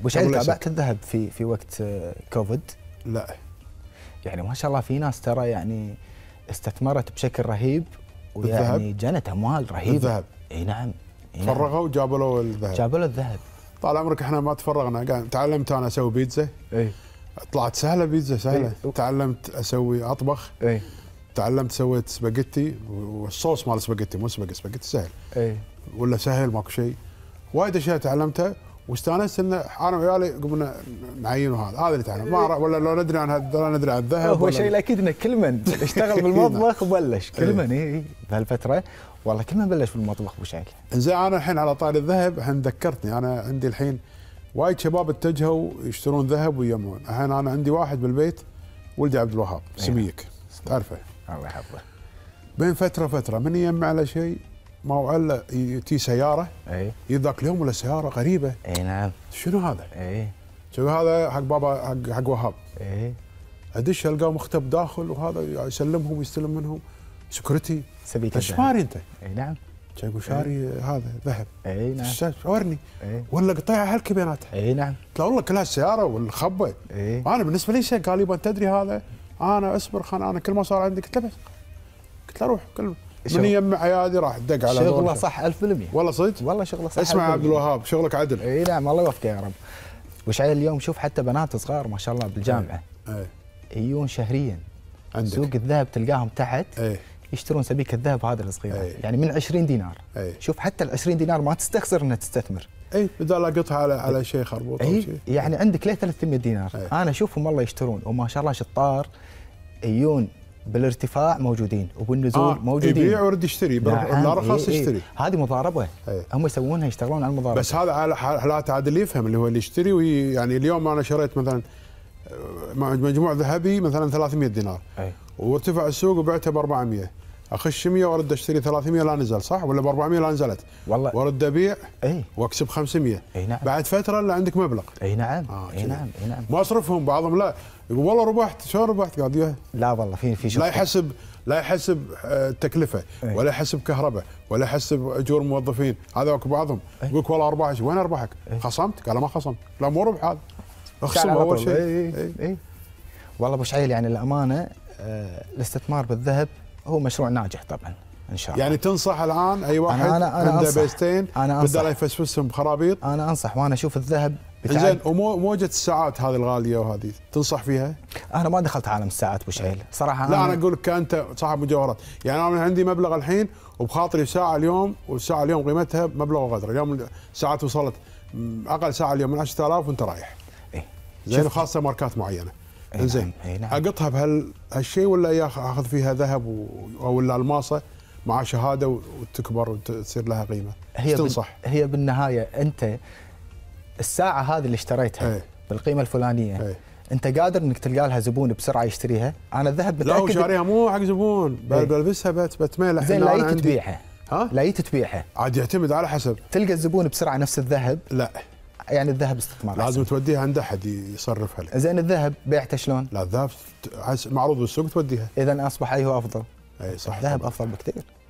ابو شعيل تابعت الذهب في وقت كوفيد؟ لا يعني ما شاء الله في ناس ترى يعني استثمرت بشكل رهيب ويعني جنت اموال رهيبه. الذهب اي نعم. فرغوا وجابوا له الذهب. جابوا له الذهب. طال عمرك احنا ما تفرغنا، تعلمت انا اسوي بيتزا. اي طلعت سهله بيتزا سهله. تعلمت اسوي اطبخ. اي تعلمت سويت سباجيتي والصوص مال سباجيتي مو سباجيتي سهل. اي ولا سهل ماكو شيء. وايد اشياء تعلمتها واستانست ان انا ويالي قمنا نعين هذا اللي تعلم ما ولا لو ندري عن لا ندري عن الذهب. هو شيء اكيد ان كل من اشتغل بالمطبخ وبلش كل من اي بهالفتره والله كل من بلش بالمطبخ ابو شعيل. زين انا الحين على طاري الذهب الحين ذكرتني انا عندي الحين وايد شباب اتجهوا يشترون ذهب ويجمعون. الحين انا عندي واحد بالبيت ولدي عبد الوهاب سميك تعرفه الله يحفظه. بين فتره من يجمع على شيء ما هو الا تي سياره اي يذاك اليوم ولا سياره غريبه. اي نعم. شنو هذا؟ اي شو هذا حق بابا حق وهاب. اي ادش القاه مختب داخل وهذا يسلمهم ويستلم منهم سكرتي. سبيك شماري انت؟ اي نعم. يقول شاري هذا ذهب. اي نعم. ورني. ولا قطيعه هلك بيناتها. اي نعم. لا والله كلها السياره والخبه. انا بالنسبه لي شيء قال لي تدري هذا انا اصبر انا كل ما صار عندي قلت له بس قلت له روح كل من يجمع عيادي راح دق على شغله صح 1000%. والله صدق؟ والله شغله صح. اسمع يا عبد الوهاب شغلك عدل. اي نعم الله يوفقه يا رب. وشعيل اليوم شوف حتى بنات صغار ما شاء الله بالجامعه يجون شهريا عندك سوق الذهب تلقاهم تحت يشترون سبيكه الذهب هذا الصغيره يعني من 20 دينار. شوف حتى ال 20 دينار ما تستخسر انها تستثمر. اي بدال اقطها على شيء خربوط او شيء. يعني عندك ليه 300 دينار. انا اشوفهم والله يشترون وما شاء الله شطار يجون بالارتفاع موجودين وبالنزول موجودين. يبيع ويرد يشتري بالارخص يشتري. هذه مضاربه. هم يسوونها يشتغلون على المضاربه. بس هذا على حالات عادل يفهم اللي هو اللي يشتري يعني اليوم انا شريت مثلا مجموع ذهبي مثلا 300 دينار وارتفع السوق وبعتها ب 400 اخش 100 وارد اشتري 300 لا نزل صح ولا ب 400 لا نزلت والله وارد ابيع واكسب 500 نعم. بعد فتره اللي عندك مبلغ. اي نعم. اي نعم. اي نعم. ما اصرفهم بعضهم لا يقول والله ربحت شلون ربحت قال لا والله في شغل لا يحسب تكلفه ولا يحسب كهرباء ولا يحسب اجور موظفين هذاك بعضهم يقول لك والله ارباح وين ارباحك؟ خصمت؟ قال ما خصمت. لا مو ربح هذا اخصم اول شيء. اي والله ابو شعيل يعني الامانه الاستثمار بالذهب هو مشروع ناجح طبعا ان شاء الله. يعني تنصح الان اي واحد عنده بيستين بدل يفسفسهم بخرابيط؟ انا انصح وانا اشوف الذهب زين وموجة الساعات هذه الغاليه وهذه تنصح فيها؟ انا ما دخلت عالم الساعات ابو شعيل صراحه. لا انا اقول لك كانت صاحب مجوهرات يعني انا عندي مبلغ الحين وبخاطري ساعه اليوم والساعه اليوم قيمتها مبلغ وقدر. اليوم ساعات وصلت اقل ساعه اليوم من 10000 وانت رايح. زين خاصه ماركات معينه. زين اقطها بهالشيء ولا اخذ فيها ذهب ولا الماصه مع شهاده وتكبر وتصير لها قيمه؟ ايش تنصح؟ هي بالنهايه انت الساعه هذه اللي اشتريتها بالقيمه الفلانيه انت قادر انك تلقى لها زبون بسرعه يشتريها. انا الذهب متاكد لا هو شاريها مو حق زبون بلبسها بتميل. زين لا تبيعها لا تبيعها عاد يعتمد على حسب تلقى الزبون بسرعه نفس الذهب. لا يعني الذهب استثمار لازم توديها عند احد يصرفها لك. زين الذهب بيعته شلون؟ لا الذهب معروض بالسوق توديها. اذا اصبح اي هو افضل؟ اي صح الذهب افضل بكثير.